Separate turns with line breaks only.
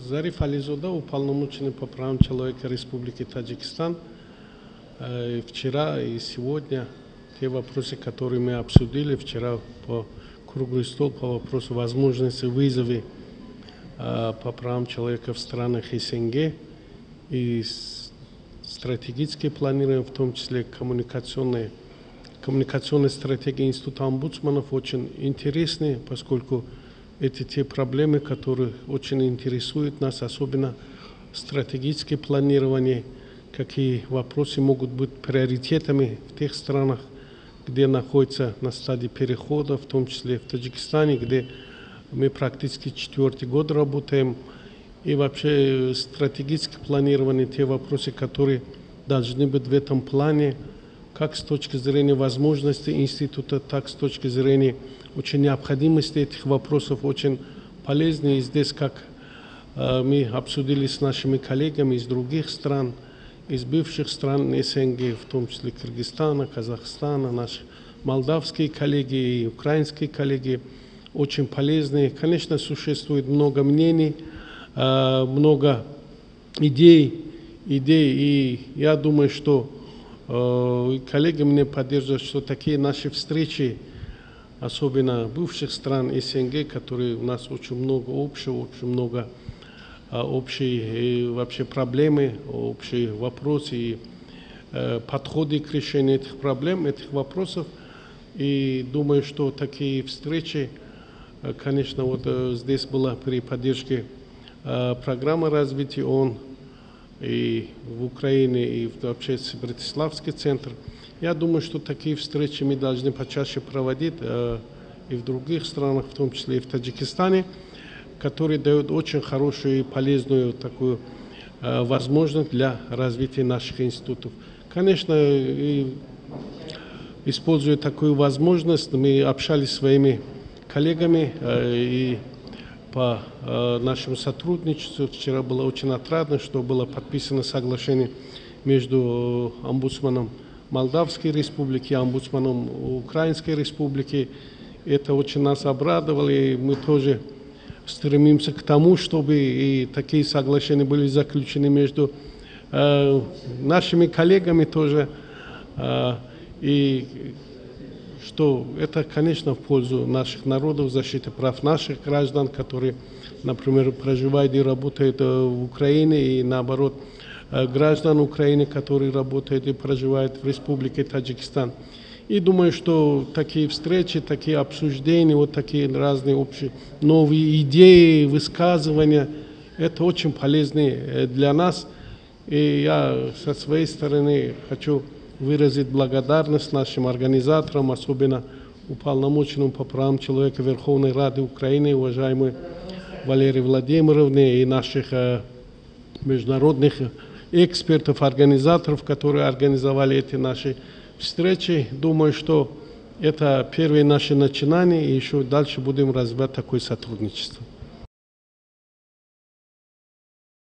Зариф Ализода, уполномоченный по правам человека Республики Таджикистан. Вчера и сегодня те вопросы, которые мы обсудили вчера по круглый стол по вопросу возможности вызова по правам человека в странах СНГ и стратегическое планирование, в том числе коммуникационная стратегия Института омбудсманов очень интересны, поскольку это те проблемы, которые очень интересуют нас, особенно стратегическое планирование, какие вопросы могут быть приоритетами в тех странах, где находятся на стадии перехода, в том числе в Таджикистане, где мы практически 4-й год работаем. И вообще стратегическое планирование, те вопросы, которые должны быть в этом плане, как с точки зрения возможностей института, так с точки зрения очень необходимости этих вопросов, очень полезны. И здесь, как мы обсудили с нашими коллегами из других стран, из бывших стран СНГ, в том числе Кыргызстана, Казахстана, наши молдавские коллеги и украинские коллеги, очень полезные. Конечно, существует много мнений, много идей, и я думаю, что коллеги меня поддерживают, что такие наши встречи, особенно бывших стран СНГ, которые у нас очень много общего, очень много общие вообще проблемы, общие вопросы и подходы к решению этих проблем, этих вопросов. И думаю, что такие встречи, конечно, вот здесь была при поддержке программы развития ООН и в Украине, и вообще Братиславский центр. Я думаю, что такие встречи мы должны почаще проводить и в других странах, в том числе и в Таджикистане, которые дают очень хорошую и полезную такую возможность для развития наших институтов. Конечно, используя такую возможность, мы общались с своими коллегами и по нашему сотрудничеству. Вчера было очень отрадно, что было подписано соглашение между омбудсманом Молдавской республики и омбудсманом Украинской республики. Это очень нас обрадовало, и мы тоже стремимся к тому, чтобы и такие соглашения были заключены между нашими коллегами тоже. И что это, конечно, в пользу наших народов, защиты прав наших граждан, которые, например, проживают и работают в Украине, и наоборот, граждан Украины, которые работают и проживают в Республике Таджикистан. И думаю, что такие встречи, такие обсуждения, вот такие разные общие новые идеи, высказывания, это очень полезно для нас. И я со своей стороны хочу выразить благодарность нашим организаторам, особенно уполномоченному по правам человека Верховной Рады Украины, уважаемой Валерии Владимировне, и наших международных экспертов, организаторов, которые организовали эти наши встречи. Думаю, что это первые наши начинания, и еще дальше будем развивать такое сотрудничество.